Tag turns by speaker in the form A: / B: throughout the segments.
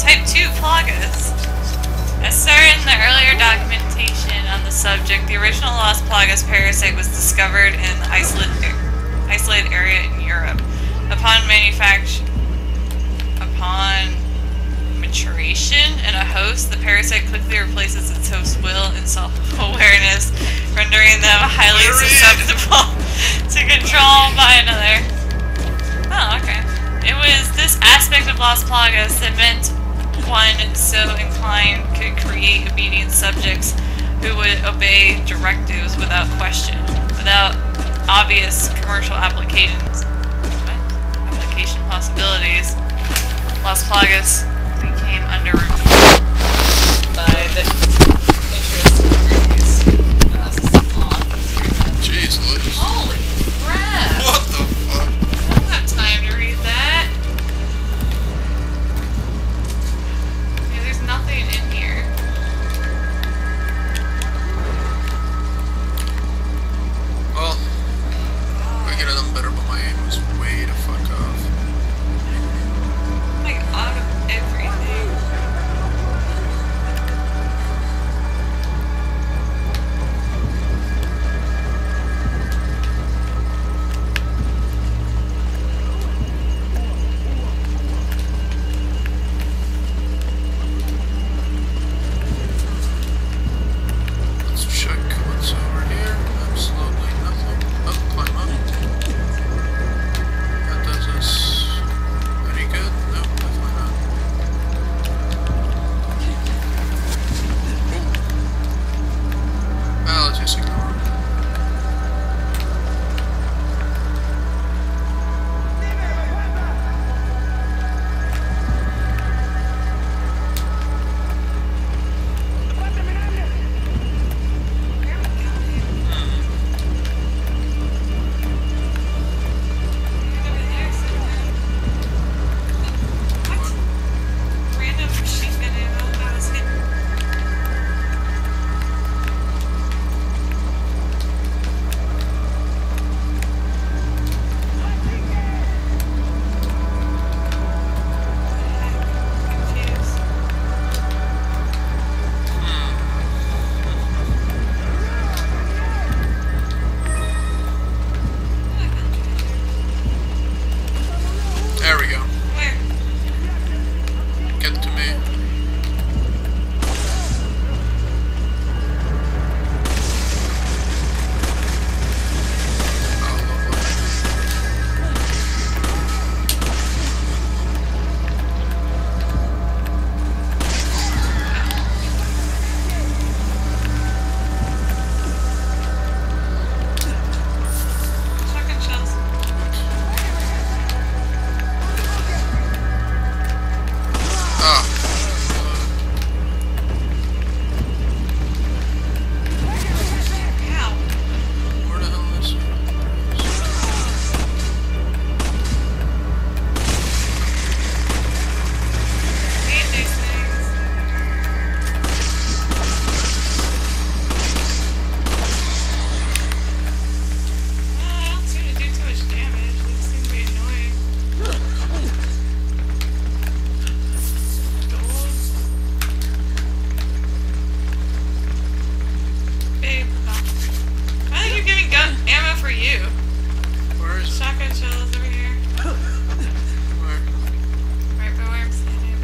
A: Type 2 Plagas. As stated in the earlier documentation on the subject, the original Las Plagas parasite was discovered in an isolated area in Europe. Upon maturation in a host, the parasite quickly replaces its host's will and self-awareness, rendering them highly susceptible to control by another. Oh, okay. It was this aspect of Las Plagas that meant one so inclined could create obedient subjects who would obey directives without question, without obvious commercial applications. Application possibilities. Las Plagas became under review by the interest groups.
B: Jeez, Louis.
A: Holy crap!
B: What the fuck?
A: I don't have time to read that. Okay, there's nothing in here.
B: Well, I could have done better, but my aim was way the fuck off.
A: Like, out of everything.
B: Let's check what's over here. Absolutely nothing. Oh, climb up. That does us any good? No, definitely not. Oh. Ah, let's just ignore it.
A: Random machine gun ammo that was hidden. Confused.
B: There we go.
A: Where?
B: Get to me. Oh, lovely.
A: Shotgun shells.
B: Ah.
A: Ow.
B: Where the hell is it?
A: Need these things. I don't seem to do too much damage. They seem to be annoying. Gold. Babe. I think you're giving gun ammo for you.
B: Where is it?
A: Shotgun shells over here.
B: Where?
A: Right by where I'm standing.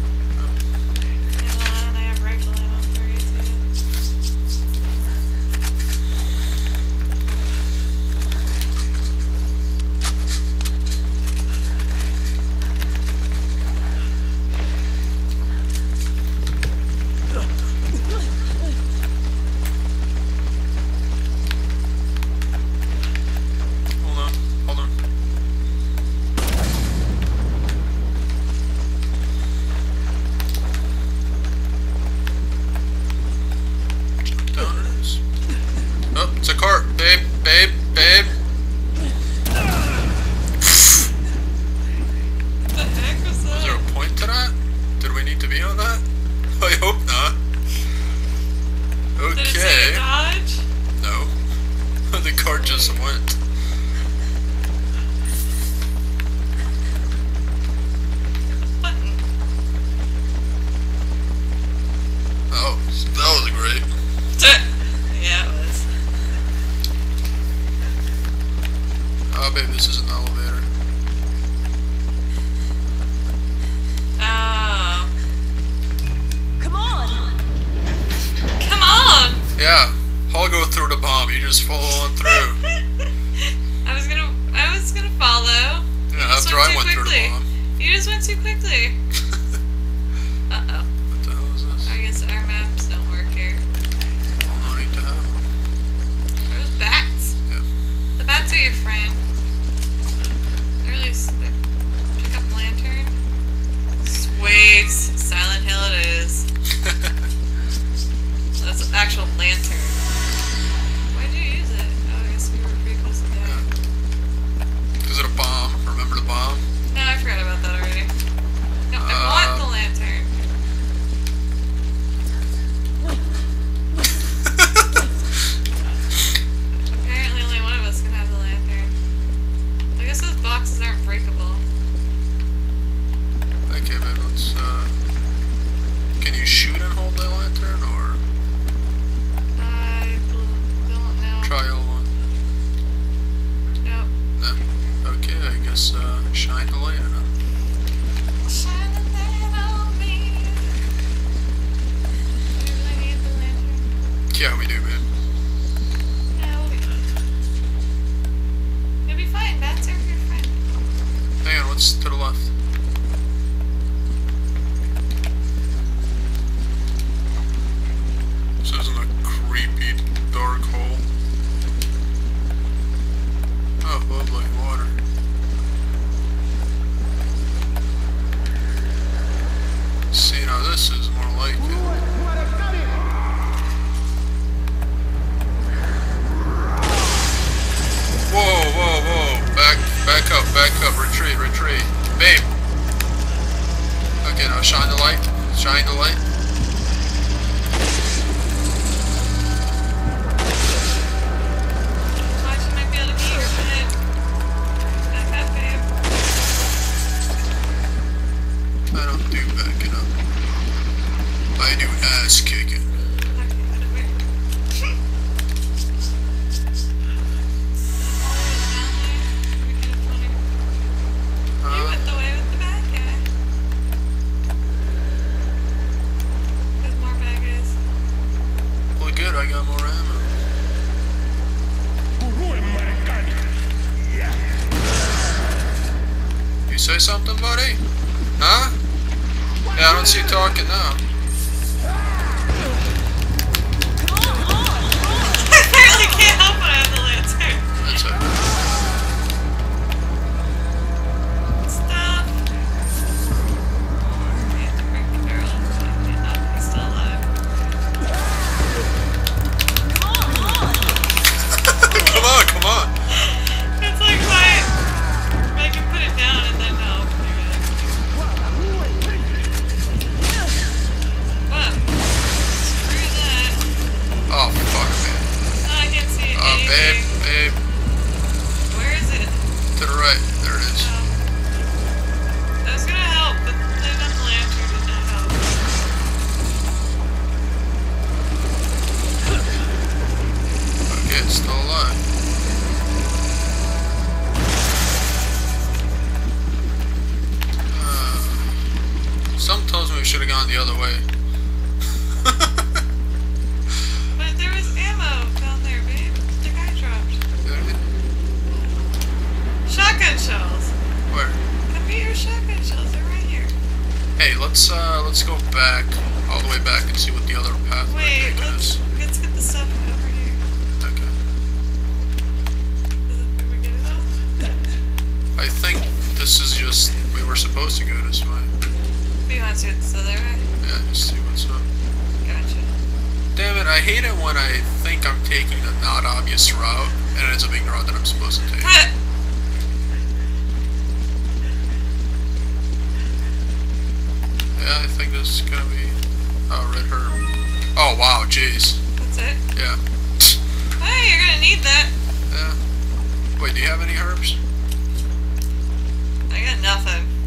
A: And I have rifle ammo for you too.
B: Hold on. Hold on. Down it is. Oh, it's a cart. Babe, babe, babe.
A: What the heck was
B: Was
A: that?
B: there a point to that? Did we need to be on that? I hope not.
A: Did it say
B: Okay.
A: dodge?
B: No. The cart just went.
A: Button.
B: Yeah. I'll go through the bomb. You just follow on through.
A: I was gonna follow.
B: Yeah, after I went through the bomb.
A: You just went too quickly. Uh-oh.
B: What the hell is this?
A: I guess our maps don't work here.
B: Well, no need to have them.
A: There's bats.
B: Yeah.
A: The bats are your friend. They're really pick up lantern. Sweet. Silent Hill it is. That's an actual lantern. Why'd you use it? Oh, I guess we were pretty close to dying.
B: Is it a bomb? Remember the bomb?
A: No, I forgot about that already. No, I want the lantern. Apparently only one of us can have the lantern. I guess those boxes aren't breakable.
B: Okay, man, let's, can you shoot and hold the lantern, or?
A: I don't know.
B: Try L1.
A: Nope.
B: No? Okay, I guess, shine the light in it.
A: Shine the light on me. Do I need the lantern?
B: Yeah, we do, man.
A: Yeah, we'll be fine. You'll be fine. Bats are your friend.
B: Hang on, what's to the left? This isn't a creepy dark hole. Oh, lovely water. See, now this is more like it. Whoa, whoa, whoa. Back up, retreat. Babe. Okay, now shine the light. Shine the light.
A: Watch, you might be able to get your friend. Back up, babe.
B: I don't do backing up. I do ass kicking.
A: Okay, whatever. You went the way with the bad guy. There's more bad guys.
B: Well, good, I got more ammo. You say something, buddy? Huh? Yeah, I don't see you talking now.
A: I apparently can't help when I have the lantern.
B: That's it.
A: Stop. I have to bring Carol. Oh, he's still alive.
B: Come on.
A: It's like fine. I can put it down and then help. What? Screw that.
B: Oh, fuck, man.
A: Oh, I can't see
B: Oh,
A: anything.
B: babe.
A: Where is it?
B: To the right. There it is.
A: Oh. That was gonna help, but putting on the lantern did not help.
B: Okay, it's still alive. Something tells me we should have gone the other way.
A: But there was ammo down there, babe. The guy dropped. Shotgun shells.
B: Where?
A: Come get your shotgun shells. They're right here.
B: Hey, let's go back, all the way back, and see what the other path
A: Wait,
B: is.
A: let's get the stuff over here.
B: Okay.
A: Did we get it all?
B: I think this is just, we were supposed to go this way.
A: We want to this other way.
B: Yeah, just see what's up.
A: Gotcha.
B: Damn it, I hate it when I think I'm taking the not obvious route, and it ends up being the route that I'm supposed to take.
A: Cut!
B: Yeah, I think this is gonna be, red herb. Oh, wow, jeez.
A: That's it?
B: Yeah.
A: Hey, you're gonna need that.
B: Yeah. Wait, do you have any herbs?
A: I got nothing.